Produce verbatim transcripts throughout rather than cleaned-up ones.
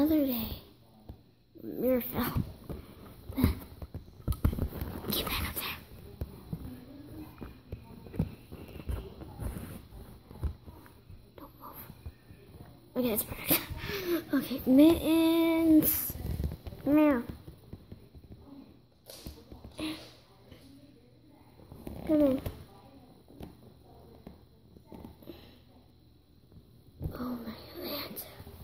another day. Mirror fell. Get back up there. Don't move. Okay, it's perfect. Okay, mittens. Mirror. Come in. Oh my land.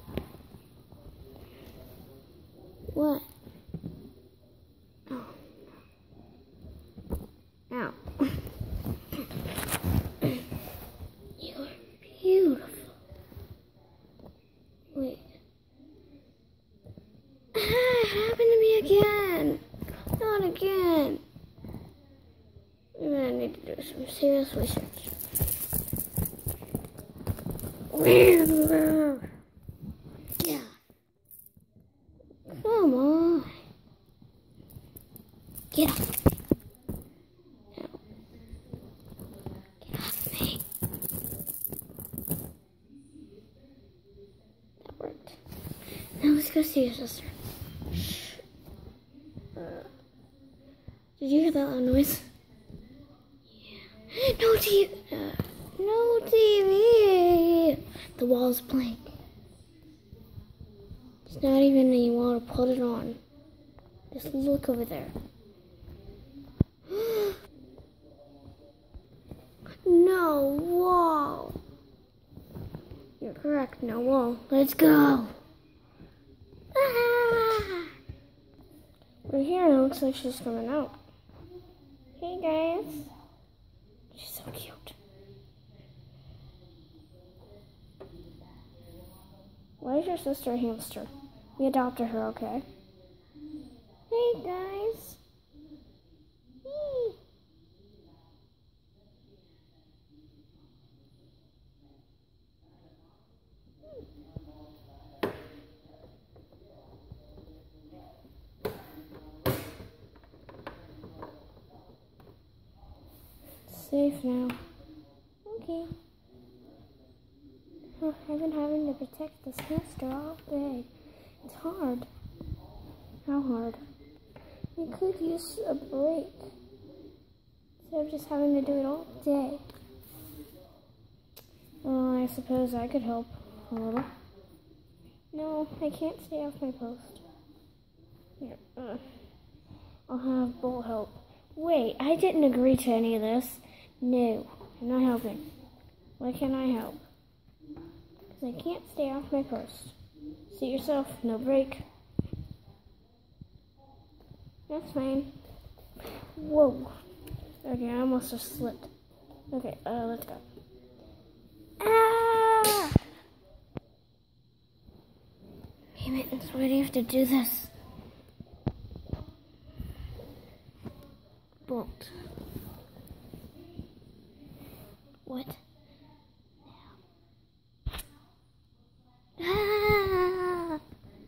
What? Oh. Ow. You're beautiful. Wait. Ah, it happened to me again. Not again. I need to do some serious research. Yeah. Come on. Get off me. No. Get off me. That worked. Now let's go see your sister. Shh. Uh, did you hear that loud noise? Yeah. No T V. Uh, no T V. The wall's blank. It's not even you want to put it on. Just look over there. No wall. You're correct, no wall. Let's go. Ah! We're here and it looks like she's coming out. Hey guys. She's so cute. Why is your sister a hamster? We adopted her, okay? Hey guys. Hey. Safe now. Okay. Oh, I've been having to protect this hamster all day. It's hard. How hard? We could use a break instead of just having to do it all day. Well, I suppose I could help a little. No, I can't stay off my post. Here, uh, I'll have Bull help. Wait, I didn't agree to any of this. No, I'm not helping. Why can't I help? Because I can't stay off my post. Suit yourself, no break. That's fine. Whoa. Okay, I almost just slipped. Okay, uh, let's go. Ah! Hey, Mittens, why do you have to do this? Bolt. What? Ah!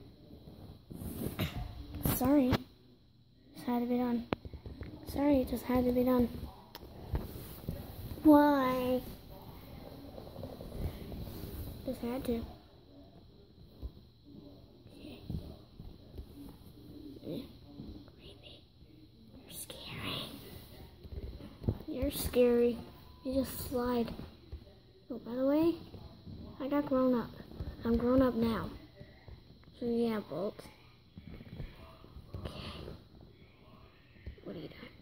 Sorry. Just had to be done. Sorry, it just had to be done. Why? Just had to. Okay. Creepy. You're scary. You're scary. You just slide. Oh, by the way, I got grown up. I'm grown up now. So yeah, Bolt. Okay. What are you doing?